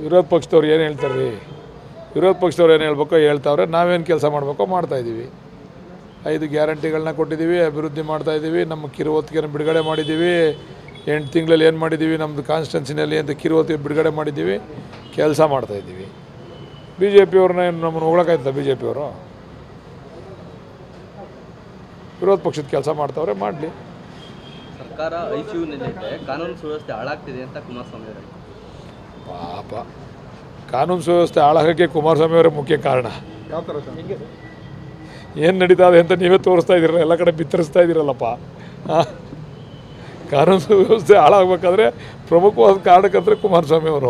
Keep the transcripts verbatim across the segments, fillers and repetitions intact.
ವಿರೋಧ ಪಕ್ಷದವ್ರು ಏನು ಹೇಳ್ತಾರೆ ರೀ? ವಿರೋಧ ಪಕ್ಷದವ್ರು ಏನು ಹೇಳ್ಬೇಕೋ ಹೇಳ್ತಾವ್ರೆ, ನಾವೇನು ಕೆಲಸ ಮಾಡಬೇಕೋ ಮಾಡ್ತಾಯಿದ್ದೀವಿ. ಐದು ಗ್ಯಾರಂಟಿಗಳನ್ನ ಕೊಟ್ಟಿದ್ದೀವಿ, ಅಭಿವೃದ್ಧಿ ಮಾಡ್ತಾಯಿದ್ದೀವಿ, ನಮ್ಮ ಕಿರುವತ್ತಿಗೆನ ಬಿಡುಗಡೆ ಮಾಡಿದ್ದೀವಿ. ಎಂಟು ತಿಂಗಳಲ್ಲಿ ಏನು ಮಾಡಿದ್ದೀವಿ, ನಮ್ಮದು ಕಾನ್ಸ್ಟಿಟ್ಯೂನ್ಸಿನಲ್ಲಿ ಅಂತ ಕಿರುವತ್ತಿಗೆ ಬಿಡುಗಡೆ ಮಾಡಿದ್ದೀವಿ, ಕೆಲಸ ಮಾಡ್ತಾಯಿದ್ದೀವಿ. ಬಿ ಜೆ ಪಿಯವ್ರನ್ನ ಏನು ನಮ್ಮನ್ನು ಹೊಗಳಕ್ಕಾಯ್ತದ? ಬಿ ಜೆ ಪಿಯವರು ವಿರೋಧ ಪಕ್ಷದ ಕೆಲಸ ಮಾಡ್ತಾವ್ರೆ, ಮಾಡಲಿ. ಸರ್ಕಾರ ಐ ಸಿ ಯುನಲ್ಲಿದೆ, ಕಾನೂನು ಸುವ್ಯವಸ್ಥೆ ಹಾಳಾಗ್ತಿದೆ ಅಂತ ಕುಮಾರಸ್ವಾಮಿ ಅವರು. ಪಾಪ, ಕಾನೂನು ಸುವ್ಯವಸ್ಥೆ ಹಾಳಾಗೋಕ್ಕೆ ಕುಮಾರಸ್ವಾಮಿ ಅವರೇ ಮುಖ್ಯ ಕಾರಣ. ಯಾವ ಥರ ಏನು ನಡೀತಾ ಇದೆ ಅಂತ ನೀವೇ ತೋರಿಸ್ತಾ ಇದ್ದೀರಲ್ಲ, ಎಲ್ಲ ಕಡೆ ಬಿತ್ತರಿಸ್ತಾ ಇದ್ದೀರಲ್ಲಪ್ಪ. ಹಾಂ, ಕಾನೂನು ಸುವ್ಯವಸ್ಥೆ ಹಾಳಾಗಬೇಕಾದ್ರೆ ಪ್ರಮುಖವಾದ ಕಾರಣಕ್ಕಂದ್ರೆ ಕುಮಾರಸ್ವಾಮಿ ಅವರು.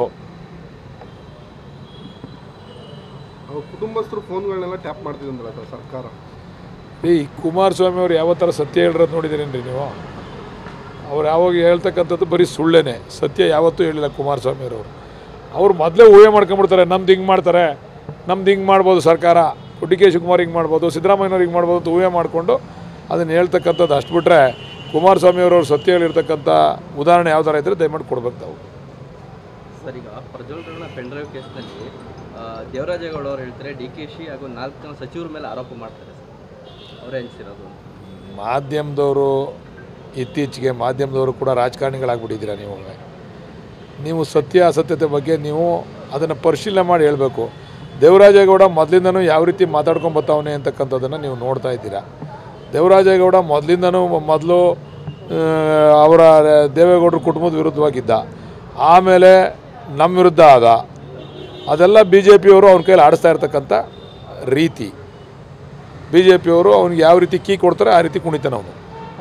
ಕುಟುಂಬಸ್ಥರು ಫೋನ್ಗಳನ್ನೆಲ್ಲ ಟ್ಯಾಪ್ ಮಾಡ್ತಿದ್ದಂದ್ರೆ ಸರ್ಕಾರ. ಈ ಕುಮಾರಸ್ವಾಮಿ ಅವರು ಯಾವ ಥರ ಸತ್ಯ ಹೇಳಿರೋದು ನೋಡಿದ್ದೀರೇನ್ರಿ ನೀವು? ಅವ್ರು ಯಾವಾಗ ಹೇಳ್ತಕ್ಕಂಥದ್ದು ಬರೀ ಸುಳ್ಳೇನೆ, ಸತ್ಯ ಯಾವತ್ತೂ ಹೇಳಿಲ್ಲ ಕುಮಾರಸ್ವಾಮಿ ಅವರು. ಅವ್ರು ಮೊದಲೇ ಊಹೆ ಮಾಡ್ಕೊಂಬಿಡ್ತಾರೆ, ನಮ್ದು ಹಿಂಗೆ ಮಾಡ್ತಾರೆ, ನಮ್ದು ಹಿಂಗೆ ಮಾಡ್ಬೋದು ಸರ್ಕಾರ, ಡಿ ಕೆ ಶಿವಕುಮಾರ್ ಹಿಂಗೆ ಮಾಡ್ಬೋದು, ಸಿದ್ದರಾಮಯ್ಯವ್ರು ಹಿಂಗೆ ಮಾಡ್ಬೋದು ಅಂತ ಊಹೆ ಮಾಡಿಕೊಂಡು ಅದನ್ನು ಹೇಳ್ತಕ್ಕಂಥದ್ದು. ಅಷ್ಟು ಬಿಟ್ಟರೆ ಕುಮಾರಸ್ವಾಮಿ ಅವರವ್ರು ಸತ್ಯ ಹೇಳಿರ್ತಕ್ಕಂಥ ಉದಾಹರಣೆ ಯಾವ ಥರ ಇದ್ದರೆ ದಯಮಾಡಿ ಕೊಡ್ಬೇಕು ತಾವು. ಸರ್, ಈಗ ಪ್ರಜ್ವಲ್ ಪೆನ್ ಡ್ರೈವ್ ಕೇಸ್ನಲ್ಲಿ ದೇವರಾಜೇಗೌಡ ಅವರು ಹೇಳ್ತಾರೆ ಡಿ ಕೆ ಶಿ ಹಾಗೂ ನಾಲ್ಕು ಜನ ಸಚಿವರ ಮೇಲೆ ಆರೋಪ ಮಾಡ್ತಾರೆ ಸರ್, ಅವರೇ ಅನಿಸಿರೋದು. ಮಾಧ್ಯಮದವರು ಇತ್ತೀಚೆಗೆ ಮಾಧ್ಯಮದವರು ಕೂಡ ರಾಜಕಾರಣಿಗಳಾಗ್ಬಿಟ್ಟಿದ್ದೀರಾ. ನೀವು ನೀವು ಸತ್ಯ ಅಸತ್ಯತೆ ಬಗ್ಗೆ ನೀವು ಅದನ್ನು ಪರಿಶೀಲನೆ ಮಾಡಿ ಹೇಳಬೇಕು. ದೇವರಾಜೇಗೌಡ ಮೊದಲಿಂದನೂ ಯಾವ ರೀತಿ ಮಾತಾಡ್ಕೊಂಡು ಬರ್ತಾವನೆ ಅಂತಕ್ಕಂಥದ್ದನ್ನು ನೀವು ನೋಡ್ತಾ ಇದ್ದೀರಾ. ದೇವರಾಜೇಗೌಡ ಮೊದಲಿಂದನೂ ಮೊದಲು ಅವರ ದೇವೇಗೌಡರ ಕುಟುಂಬದ ವಿರುದ್ಧವಾಗಿದ್ದ, ಆಮೇಲೆ ನಮ್ಮ ವಿರುದ್ಧ ಆದ. ಅದೆಲ್ಲ ಬಿ ಜೆ ಪಿಯವರು ಅವ್ನ ಕೈಲಿ ಆಡಿಸ್ತಾ ಇರ್ತಕ್ಕಂಥ ರೀತಿ. ಬಿ ಜೆ ಪಿಯವರು ಅವ್ನಿಗೆ ಯಾವ ರೀತಿ ಕೀ ಕೊಡ್ತಾರೆ ಆ ರೀತಿ ಕುಣಿತಾನೆ ಅವನು.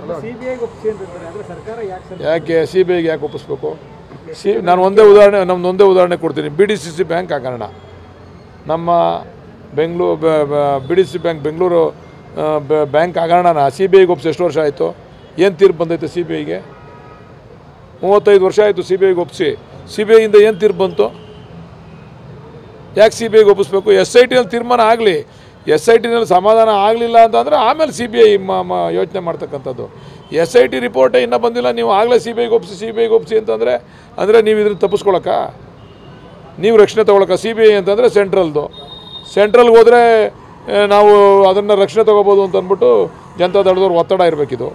ಯಾಕೆ ಸಿ ಬಿ ಐಗೆ ಯಾಕೆ ಒಪ್ಪಿಸ್ಬೇಕು? ಸಿ ನಾನು ಒಂದೇ ಉದಾಹರಣೆ ನಮ್ದು ಒಂದೇ ಉದಾಹರಣೆ ಕೊಡ್ತೀನಿ. B D C C bank ಹಗರಣ, ನಮ್ಮ Bengaluru B D C bank Bengaluru bank ಹಗರಣನ ಸಿ ಬಿ ಐಗೆ ಒಪ್ಪಿಸಿ ಎಷ್ಟು ವರ್ಷ ಆಯಿತು? ಏನು ತೀರ್ಪು ಬಂದೈತೆ ಸಿ ಬಿ ಐಗೆ? ಮೂವತ್ತೈದು ವರ್ಷ ಆಯಿತು ಸಿ ಬಿ ಐಗೆ ಒಪ್ಪಿಸಿ. ಸಿ ಬಿ ಐಯಿಂದ ಏನು ತೀರ್ಪು ಬಂತು? ಯಾಕೆ ಸಿ ಬಿ ಐಗೆ ಒಪ್ಪಿಸ್ಬೇಕು? ಎಸ್ ಐ ಟಿನಲ್ಲಿ ತೀರ್ಮಾನ ಆಗಲಿ, ಎಸ್ ಐ ಟಿನಲ್ಲಿ ಸಮಾಧಾನ ಆಗಲಿಲ್ಲ ಅಂತಂದರೆ ಆಮೇಲೆ ಸಿ ಬಿ ಐ ಮ ಯೋಚನೆ ಮಾಡ್ತಕ್ಕಂಥದ್ದು. ಎಸ್ ಐ ಟಿ ರಿಪೋರ್ಟೇ ಇನ್ನೂ ಬಂದಿಲ್ಲ, ನೀವು ಆಗಲೇ ಸಿ ಬಿ ಐಗೆ ಒಪ್ಪಿಸಿ ಸಿ ಬಿ ಐಗೆ ಒಪ್ಪಿಸಿ ಅಂತಂದರೆ ಅಂದರೆ ನೀವು ಇದನ್ನು ತಪ್ಪಿಸ್ಕೊಳಕ್ಕ, ನೀವು ರಕ್ಷಣೆ ತೊಗೊಳಕ್ಕ? ಸಿ ಬಿ ಐ ಅಂತಂದರೆ ಸೆಂಟ್ರಲ್ದು, ಸೆಂಟ್ರಲ್ಗೆ ಹೋದರೆ ನಾವು ಅದನ್ನು ರಕ್ಷಣೆ ತೊಗೋಬೋದು ಅಂತ ಅಂದ್ಬಿಟ್ಟು ಜನತಾ ದಳದವ್ರು ಒತ್ತಡ ಇರಬೇಕಿದು.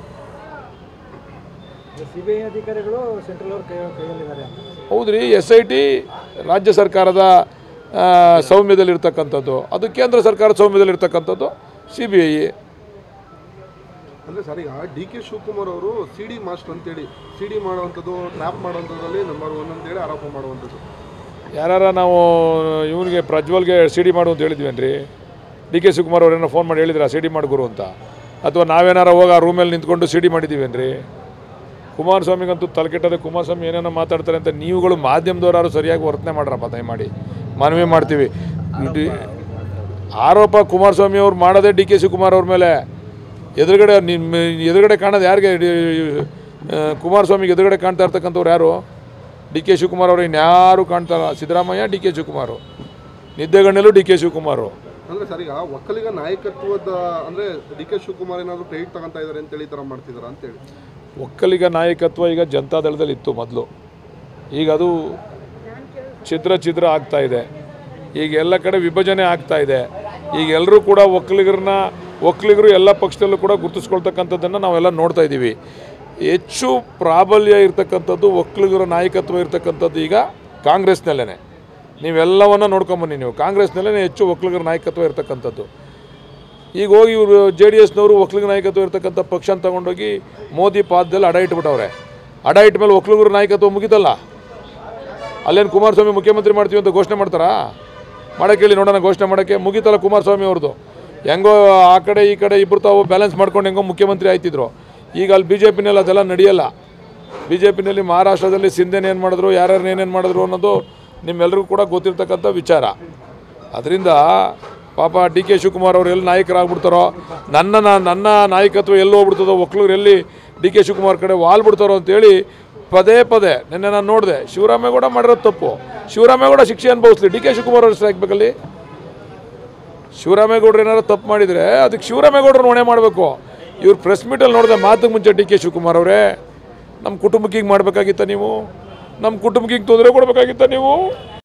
ಹೌದ್ರಿ, ಎಸ್ ಐ ಟಿ ರಾಜ್ಯ ಸರ್ಕಾರದ ಸೌಮ್ಯದಲ್ಲಿರ್ತಕ್ಕಂಥದ್ದು, ಅದು ಕೇಂದ್ರ ಸರ್ಕಾರದ ಸೌಮ್ಯದಲ್ಲಿರ್ತಕ್ಕಂಥದ್ದು ಸಿ ಬಿ ಐ. ಅಂದರೆ ಸರ್, ಈಗ ಡಿ ಕೆ ಶಿವಕುಮಾರ್ ಅವರು ಸಿ ಡಿ ಮಾಸ್ಟರ್ ಅಂತೇಳಿ ಸಿ ಡಿ ಮಾಡುವಂಥದ್ದು, ಟ್ರ್ಯಾಪ್ ಮಾಡುವಂಥದ್ರಲ್ಲಿ ನಂಬರ್ ಒನ್ ಅಂತೇಳಿ ಆರೋಪ ಮಾಡುವಂಥದ್ದು. ಯಾರ ನಾವು ಇವನಿಗೆ ಪ್ರಜ್ವಲ್ಗೆ ಸಿ ಡಿ ಮಾಡು ಅಂತ ಹೇಳಿದ್ವೇನ್ರಿ? ಡಿ ಕೆ ಶಿವಕುಮಾರ್ ಅವ್ರೇನೋ ಫೋನ್ ಮಾಡಿ ಹೇಳಿದ್ರ ಸಿ ಡಿ ಮಾಡಿ ಗುರು ಅಂತ? ಅಥವಾ ನಾವೇನಾರ ಹೋಗಿ ಆ ರೂಮಲ್ಲಿ ನಿಂತ್ಕೊಂಡು ಸಿ ಡಿ ಮಾಡಿದ್ದೀವೇನ್ರಿ? ಕುಮಾರಸ್ವಾಮಿಗಂತೂ ತಲೆಕೆಟ್ಟದೆ. ಕುಮಾರಸ್ವಾಮಿ ಏನೇನೋ ಮಾತಾಡ್ತಾರೆ ಅಂತ ನೀವುಗಳು ಮಾಧ್ಯಮದವರಾರು ಸರಿಯಾಗಿ ವರ್ತನೆ ಮಾಡ್ರಪ್ಪ, ದಯಮಾಡಿ ಮನವಿ ಮಾಡ್ತೀವಿ. ಆರೋಪ ಕುಮಾರಸ್ವಾಮಿ ಅವ್ರು ಮಾಡೋದೇ ಡಿ ಕೆ ಶಿವಕುಮಾರ್ ಅವ್ರ ಮೇಲೆ. ಎದುರುಗಡೆ ನಿಮ್ಮ ಎದುರುಗಡೆ ಕಾಣೋದು ಯಾರಿಗೆ? ಕುಮಾರಸ್ವಾಮಿಗೆ ಎದುರುಗಡೆ ಕಾಣ್ತಾ ಇರ್ತಕ್ಕಂಥವ್ರು ಯಾರು? ಡಿ ಕೆ ಶಿವಕುಮಾರ್ ಅವರು. ಇನ್ಯಾರು ಕಾಣ್ತಾರ? ಸಿದ್ದರಾಮಯ್ಯ, ಡಿ ಕೆ ಶಿವಕುಮಾರು, ನಿದ್ದೆಗಣ್ಣಲ್ಲೂ ಡಿ ಕೆ ಶಿವಕುಮಾರು. ಅಂದರೆ ಸರ್, ಈಗ ಒಕ್ಕಲಿಗ ನಾಯಕತ್ವದ ಅಂದರೆ ಡಿ ಕೆ ಶಿವಕುಮಾರ್ ಏನಾದರೂ ಕ್ರೆಡಿಟ್ ತಗೊತಾ ಇದ್ದಾರೆ ಅಂತೇಳಿ ಈ ಥರ ಮಾಡ್ತಿದ್ದಾರೆ ಅಂತೇಳಿ. ಒಕ್ಕಲಿಗ ನಾಯಕತ್ವ ಈಗ ಜನತಾದಳದಲ್ಲಿ ಇತ್ತು ಮೊದಲು, ಈಗ ಅದು ಛಿದ್ರ ಛಿದ್ರ ಆಗ್ತಾ ಇದೆ. ಈಗ ಎಲ್ಲ ಕಡೆ ವಿಭಜನೆ ಆಗ್ತಾ ಇದೆ. ಈಗ ಎಲ್ಲರೂ ಕೂಡ ಒಕ್ಕಲಿಗರನ್ನ ಒಕ್ಕಲಿಗರು ಎಲ್ಲ ಪಕ್ಷದಲ್ಲೂ ಕೂಡ ಗುರುತಿಸ್ಕೊಳ್ತಕ್ಕಂಥದ್ದನ್ನು ನಾವೆಲ್ಲ ನೋಡ್ತಾ ಇದ್ದೀವಿ. ಹೆಚ್ಚು ಪ್ರಾಬಲ್ಯ ಇರ್ತಕ್ಕಂಥದ್ದು ಒಕ್ಕಲಿಗರ ನಾಯಕತ್ವ ಇರ್ತಕ್ಕಂಥದ್ದು ಈಗ ಕಾಂಗ್ರೆಸ್ನಲ್ಲೇ. ನೀವೆಲ್ಲವನ್ನ ನೋಡ್ಕೊಂಬನ್ನಿ, ನೀವು ಕಾಂಗ್ರೆಸ್ನಲ್ಲೇ ಹೆಚ್ಚು ಒಕ್ಕಲಿಗರ ನಾಯಕತ್ವ ಇರ್ತಕ್ಕಂಥದ್ದು. ಈಗ ಹೋಗಿ ಇವರು ಜೆ ಡಿ ಎಸ್ನವರು ಒಕ್ಕಲಿಗ ನಾಯಕತ್ವ ಇರ್ತಕ್ಕಂಥ ಪಕ್ಷನ ತಗೊಂಡೋಗಿ ಮೋದಿ ಪಾದದಲ್ಲಿ ಅಡ ಇಟ್ಬಿಟ್ಟವ್ರೆ. ಅಡ ಇಟ್ಟ ಮೇಲೆ ಒಕ್ಕಲಿಗರ ನಾಯಕತ್ವ ಮುಗಿತಲ್ಲ. ಅಲ್ಲೇನು ಕುಮಾರಸ್ವಾಮಿ ಮುಖ್ಯಮಂತ್ರಿ ಮಾಡ್ತೀವಿ ಅಂತ ಘೋಷಣೆ ಮಾಡ್ತಾರಾ? ಮಾಡೋಕ್ಕೆ ಹೇಳಿ ನೋಡೋಣ, ಘೋಷಣೆ ಮಾಡೋಕ್ಕೆ ಮುಗಿತಲ್ಲ ಕುಮಾರಸ್ವಾಮಿ ಅವ್ರದ್ದು. ಹೆಂಗೋ ಆ ಕಡೆ ಈ ಕಡೆ ಇಬ್ಬರು ತಾವು ಬ್ಯಾಲೆನ್ಸ್ ಮಾಡ್ಕೊಂಡು ಹೆಂಗೋ ಮುಖ್ಯಮಂತ್ರಿ ಆಯ್ತಿದ್ರು. ಈಗ ಅಲ್ಲಿ ಬಿ ಜೆ ಪಿನಲ್ಲಿ ಅದೆಲ್ಲ ನಡೆಯಲ್ಲ. ಬಿ ಜೆ ಪಿನಲ್ಲಿ ಮಹಾರಾಷ್ಟ್ರದಲ್ಲಿ ಸಿಂಧೆನ ಏನು ಮಾಡಿದ್ರು, ಯಾರ್ಯಾರು ಏನೇನು ಮಾಡಿದ್ರು ಅನ್ನೋದು ನಿಮ್ಮೆಲ್ಲರಿಗೂ ಕೂಡ ಗೊತ್ತಿರ್ತಕ್ಕಂಥ ವಿಚಾರ. ಅದರಿಂದ ಪಾಪ ಡಿ ಕೆ ಶಿವಕುಮಾರ್ ಅವರು ಎಲ್ಲಿ ನಾಯಕರಾಗ್ಬಿಡ್ತಾರೋ, ನನ್ನ ನನ್ನ ನಾಯಕತ್ವ ಎಲ್ಲಿ ಹೋಗ್ಬಿಡ್ತದೋ, ಒಕ್ಕಲಿಗರು ಎಲ್ಲಿ ಡಿ ಕೆ ಶಿವಕುಮಾರ್ ಕಡೆ ವಾಲ್ಬಿಡ್ತಾರೋ ಅಂತೇಳಿ ಪದೇ ಪದೇ ನಿನ್ನೆ ನಾನು ನೋಡಿದೆ. ಶಿವರಾಮೇಗೌಡ ಮಾಡಿರೋದು ತಪ್ಪು, ಶಿವರಾಮೇಗೌಡ ಶಿಕ್ಷೆ ಅನುಭವಿಸ್ಲಿ, ಡಿ ಕೆ ಶಿವಕುಮಾರ್ ಅವರು ಹಾಕ್ಬೇಕಲ್ಲಿ. ಶಿವರಾಮೇಗೌಡರು ಏನಾರು ತಪ್ಪು ಮಾಡಿದರೆ ಅದಕ್ಕೆ ಶಿವರಾಮೇಗೌಡರನ್ನ ಹೊಣೆ ಮಾಡಬೇಕು. ಇವ್ರು ಪ್ರೆಸ್ ಮೀಟಲ್ಲಿ ನೋಡಿದೆ ಮಾತಿಗೆ ಮುಂಚೆ ಡಿ ಕೆ ಶಿವಕುಮಾರ್ ಅವರೇ, ನಮ್ಮ ಕುಟುಂಬಕ್ಕೆ ಹಿಂಗೆ ಮಾಡಬೇಕಾಗಿತ್ತ ನೀವು? ನಮ್ಮ ಕುಟುಂಬಕ್ಕೆ ಹಿಂಗೆ ತೊಂದರೆ ಕೊಡಬೇಕಾಗಿತ್ತ ನೀವು?